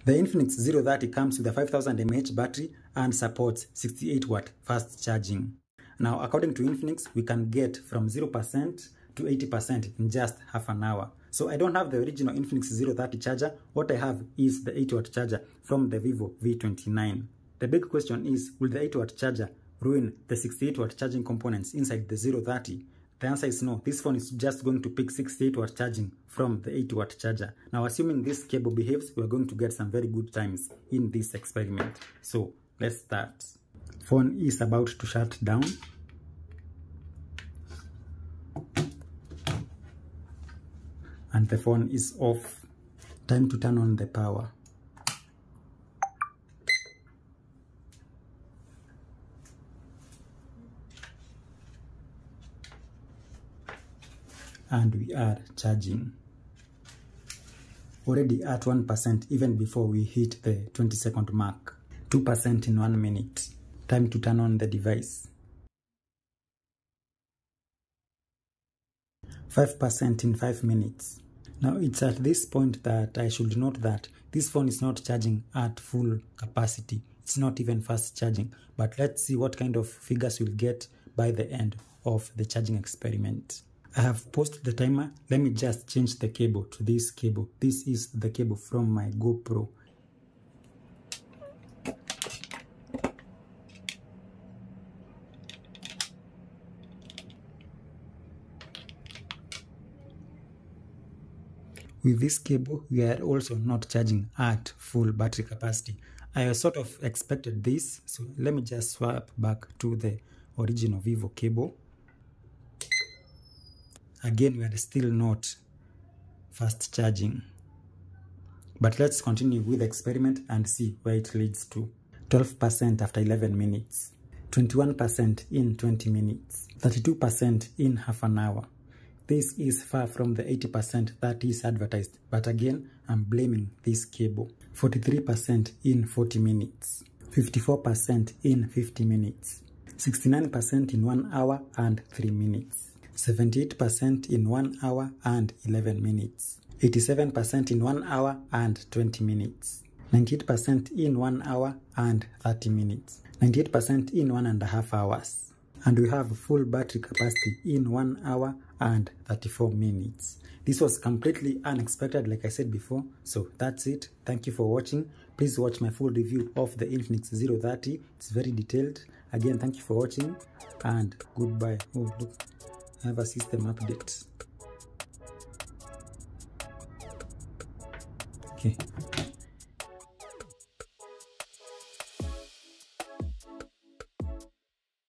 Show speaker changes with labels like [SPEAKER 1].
[SPEAKER 1] The Infinix 030 comes with a 5000 mAh battery and supports 68 watt fast charging. Now, according to Infinix, we can get from 0% to 80% in just half an hour. So I don't have the original Infinix 030 charger. What I have is the 80 watt charger from the Vivo V29. The big question is, will the 80 watt charger ruin the 68 watt charging components inside the 030? The answer is no. This phone is just going to pick 68 watt charging from the 80 watt charger. Now, assuming this cable behaves, we are going to get some very good times in this experiment. So let's start. Phone is about to shut down. And the phone is off. Time to turn on the power. And we are charging. Already at 1% even before we hit the 20-second mark. 2% in 1 minute. Time to turn on the device. 5% in 5 minutes. Now it's at this point that I should note that this phone is not charging at full capacity. It's not even fast charging. But let's see what kind of figures we'll get by the end of the charging experiment. I have paused the timer. Let me just change the cable to this cable. This is the cable from my GoPro. With this cable, we are also not charging at full battery capacity. I sort of expected this, so let me just swap back to the original Vivo cable. Again, we are still not fast charging. But let's continue with the experiment and see where it leads to. 12% after 11 minutes. 21% in 20 minutes. 32% in half an hour. This is far from the 80% that is advertised. But again, I'm blaming this cable. 43% in 40 minutes. 54% in 50 minutes. 69% in 1 hour and 3 minutes. 78% in 1 hour and 11 minutes. 87% in 1 hour and 20 minutes. 98% in 1 hour and 30 minutes. 98% in 1.5 hours. And we have full battery capacity in 1 hour and 34 minutes. This was completely unexpected, like I said before. So that's it. Thank you for watching. Please watch my full review of the Infinix 030. It's very detailed. Again, thank you for watching and goodbye. Oh, look. I have a system update. Okay.